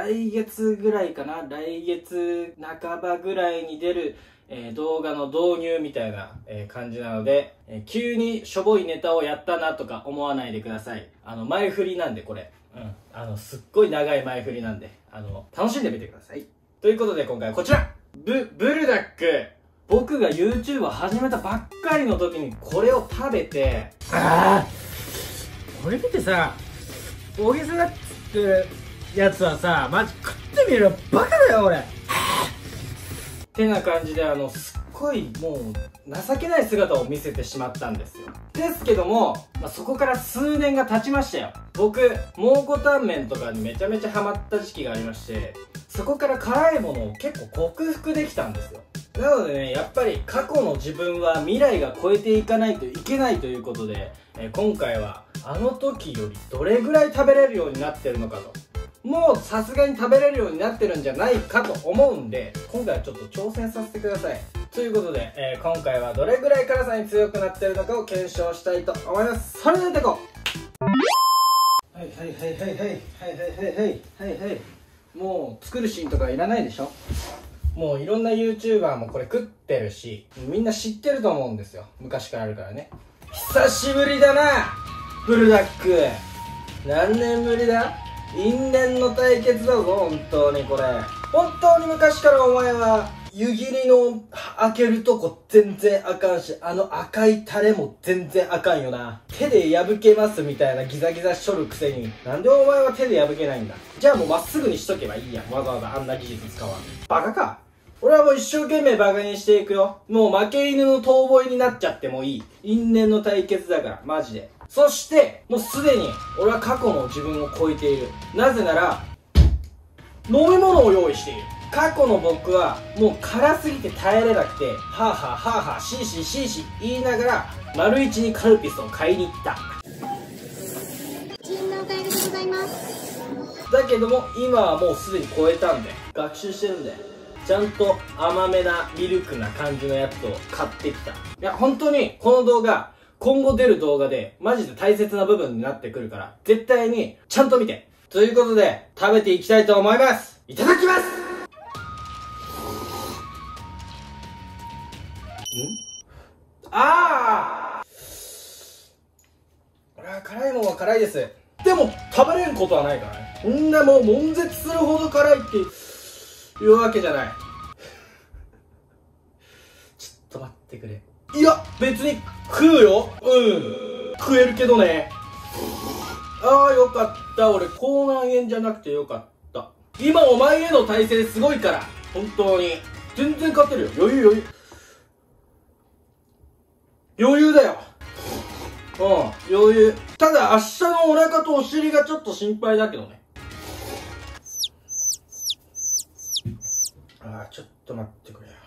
来月ぐらいかな、来月半ばぐらいに出る、動画の導入みたいな、感じなので、急にしょぼいネタをやったなとか思わないでください。前振りなんでこれ。すっごい長い前振りなんで、楽しんでみてください。ということで今回はこちらブルダック。僕が YouTube を始めたばっかりの時にこれを食べて、これ見てさ、大げさだっつってるやつはさ、マジ食ってみるよ、バカだよ俺。ってな感じで、すっごいもう情けない姿を見せてしまったんですよ。ですけども、そこから数年が経ちましたよ。僕、蒙古タンメンとかにめちゃめちゃハマった時期がありまして、そこから辛いものを結構克服できたんですよ。なのでね、やっぱり過去の自分は未来が超えていかないといけないということで、今回はあの時よりどれぐらい食べれるようになってるのかと。もうさすがに食べれるようになってるんじゃないかと思うんで、今回はちょっと挑戦させてください。ということで、今回はどれぐらい辛さに強くなってるのかを検証したいと思います。それではやっていこう。はいはいはいはいはいはいはいはいはいはい。もう作るシーンとかいらないでしょ。もういろんな YouTuber もこれ食ってるし、みんな知ってると思うんですよ。昔からあるからね。久しぶりだなブルダック。何年ぶりだ。因縁の対決だぞ、本当にこれ。本当に昔からお前は湯切りの開けるとこ全然あかんし、赤いタレも全然あかんよな。手で破けますみたいなギザギザしとるくせに、なんでお前は手で破けないんだ。じゃあもうまっすぐにしとけばいいやん。わざわざあんな技術使わん。バカか。俺はもう一生懸命バカにしていくよ。もう負け犬の遠吠えになっちゃってもいい。因縁の対決だから、マジで。そして、もうすでに俺は過去の自分を超えている。なぜなら、飲み物を用意している。過去の僕はもう辛すぎて耐えれなくて、はぁはぁはぁはぁシーシーシーシー言いながら、丸一にカルピスを買いに行った。 金のおかげでございます。 だけども、今はもうすでに超えたんで、学習してるんで、ちゃんと甘めなミルクな感じのやつを買ってきた。いや、本当にこの動画、今後出る動画でマジで大切な部分になってくるから、絶対にちゃんと見て。ということで、食べていきたいと思います。いただきます。辛いもんは辛いです。でも、食べれんことはないからね。こんなもう悶絶するほど辛いっていうわけじゃない。ちょっと待ってくれ。いや、別に食うよ。食えるけどね。よかった。俺、口内炎じゃなくてよかった。今お前への耐性すごいから。本当に。全然勝てるよ。余裕だよ。余裕。ただ明日のお腹とお尻がちょっと心配だけどね。ちょっと待ってくれよ。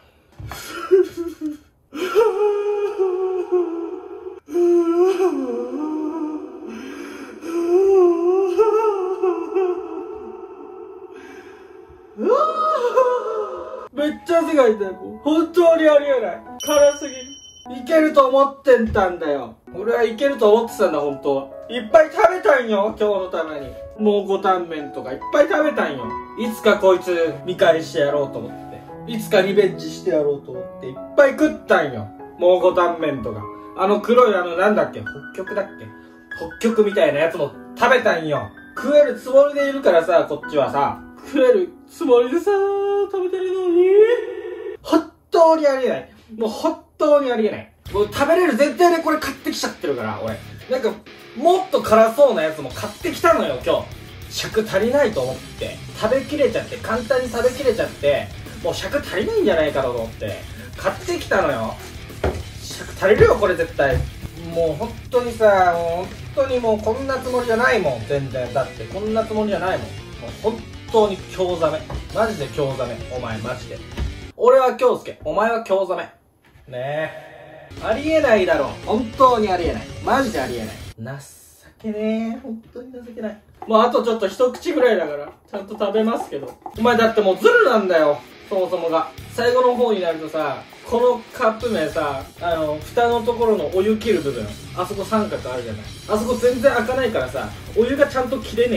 めっちゃ汗かいたよ。本当にありえない。辛すぎる。いけると思ってたんだよ。俺はいけると思ってたんだ、本当は。いっぱい食べたんよ、今日のために。蒙古タンメンとかいっぱい食べたんよ。いつかこいつ見返してやろうと思って。いつかリベンジしてやろうと思っていっぱい食ったんよ。蒙古タンメンとか。黒いなんだっけ、北極だっけ、北極みたいなやつも食べたんよ。食えるつもりでいるからさ、こっちはさ。食えるつもりでさ、食べてるのに。本当にありえない。もう本当にありえない。もう食べれる前提でこれ買ってきちゃってるから、俺。なんか、もっと辛そうなやつも買ってきたのよ、今日。尺足りないと思って。食べきれちゃって、簡単に食べきれちゃって、もう尺足りないんじゃないかと思って。買ってきたのよ。尺足りるよ、これ絶対。もう本当にさ、もう本当にもうこんなつもりじゃないもん、全然。だってこんなつもりじゃないもん。もう本当に京ザメ。マジで京ザメ。お前マジで。俺は京介。お前は京ザメ。ねえ。ありえないだろ。本当にありえない。マジでありえない。情けねえ。本当に情けない。もうあとちょっと一口ぐらいだから、ちゃんと食べますけど。お前だってもうズルなんだよ。そもそもが。最後の方になるとさ、このカップ麺さ、蓋のところのお湯切る部分、あそこ三角あるじゃない。あそこ全然開かないからさ、お湯がちゃんと切れねえのよ。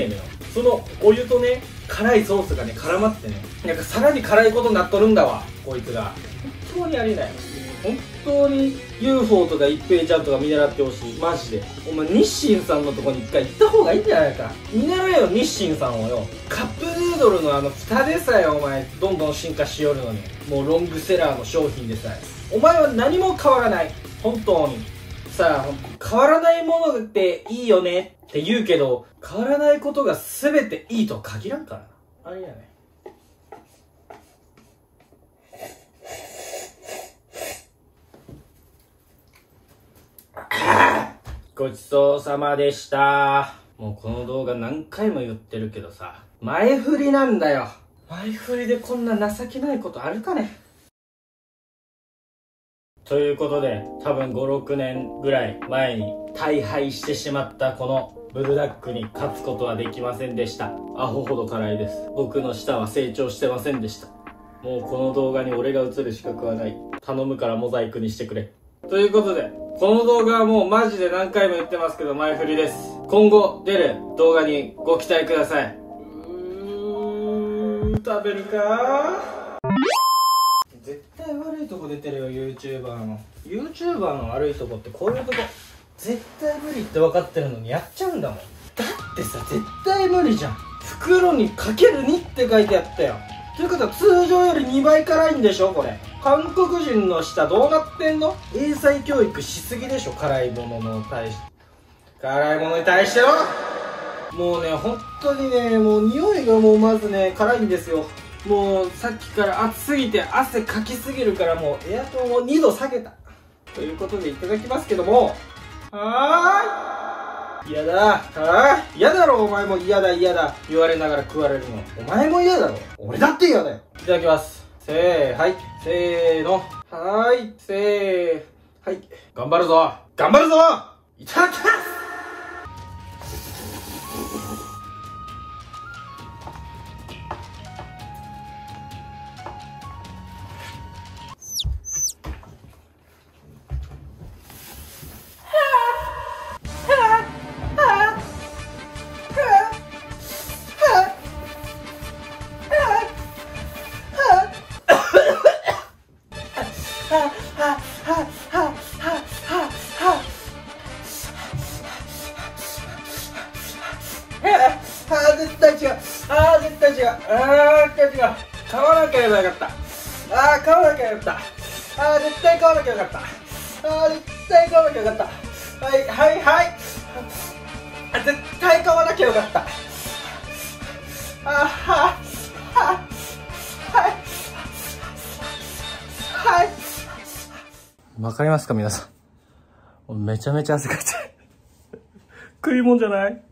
そのお湯とね辛いソースがね絡まってね、なんかさらに辛いことになっとるんだわこいつが。本当にありえない。本当に UFO とか一平ちゃんとか見習ってほしい。マジでお前日清さんのとこに一回行った方がいいんじゃないか。見習えよ日清さんをよ。カップヌードルの蓋でさえお前どんどん進化しよるのに、もうロングセラーの商品でさえお前は何も変わらない。本当にさあ、変わらないものっていいよねって言うけど、変わらないことが全ていいとは限らんからな。あれやね。ごちそうさまでした。もうこの動画何回も言ってるけどさ、前振りなんだよ。前振りでこんな情けないことあるかね。ということで、多分5、6年ぐらい前に大敗してしまったこのブルダックに勝つことはできませんでした。アホほど辛いです。僕の舌は成長してませんでした。もうこの動画に俺が映る資格はない。頼むからモザイクにしてくれ。ということで、この動画はもうマジで何回も言ってますけど前振りです。今後出る動画にご期待ください。食べるか絶対悪いとこ出てるよ YouTuber の。 YouTuber の悪いとこってこういうとこ。絶対無理って分かってるのにやっちゃうんだもん。だってさ、絶対無理じゃん。袋にかける2って書いてあったよ。ということは通常より2倍辛いんでしょこれ。韓国人の舌どうなってんの。英才教育しすぎでしょ。辛いものに対してのもうね、本当にね、もう匂いがもうまずね辛いんですよ。もうさっきから暑すぎて汗かきすぎるからもうエアコンを2度下げたということでいただきますけども、嫌だ。嫌だろ。お前も嫌だ言われながら食われるの。お前も嫌だろ。俺だって嫌だよ。いただきます。せーの。はい。頑張るぞ。いただきます。絶対違う。買わなければよかった。絶対買わなきゃよかった。絶対買わなきゃよかった。わかりますか皆さん。めちゃめちゃ汗かいて食いもんじゃない。